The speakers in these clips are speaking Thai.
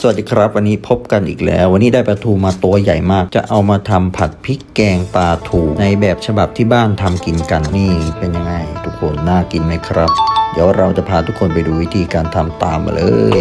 สวัสดีครับวันนี้พบกันอีกแล้ววันนี้ได้ปลาทูมาตัวใหญ่มากจะเอามาทำผัดพริกแกงปลาทูในแบบฉบับที่บ้านทำกินกันนี่เป็นยังไงทุกคนน่ากินไหมครับเดี๋ยวเราจะพาทุกคนไปดูวิธีการทำตามมาเลย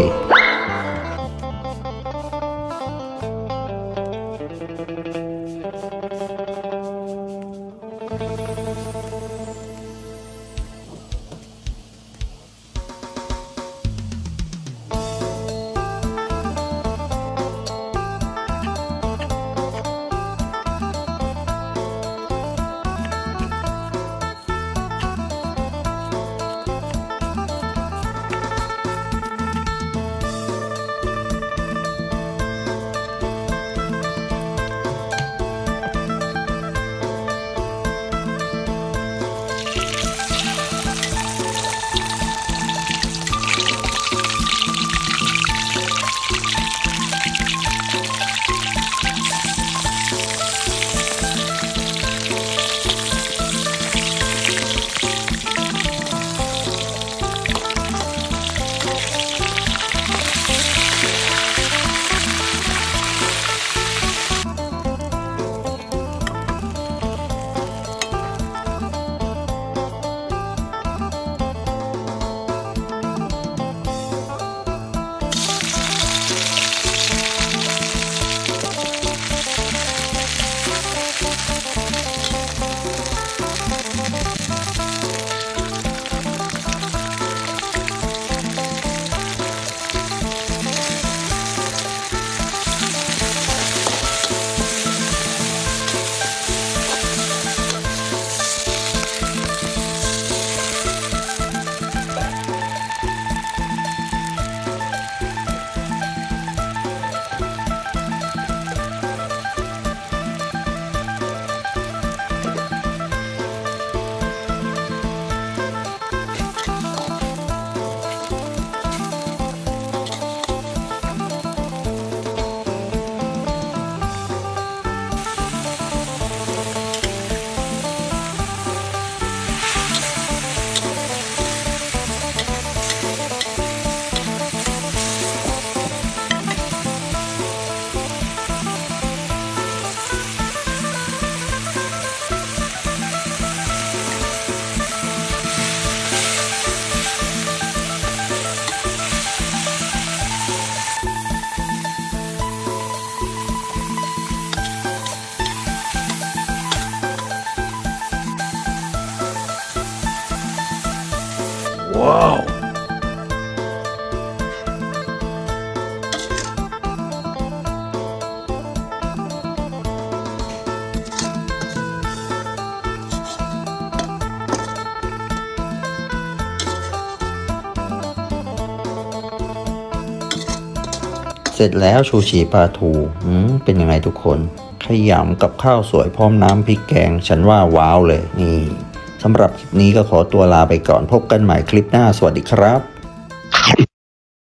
ว้าวเสร็จแล้วชูชีปลาทูเป็นยังไงทุกคนขยำกับข้าวสวยพร้อมน้ำพริกแกงฉันว่าว้าวเลยนี่สำหรับคลิปนี้ก็ขอตัวลาไปก่อนพบกันใหม่คลิปหน้าสวัสดีครับ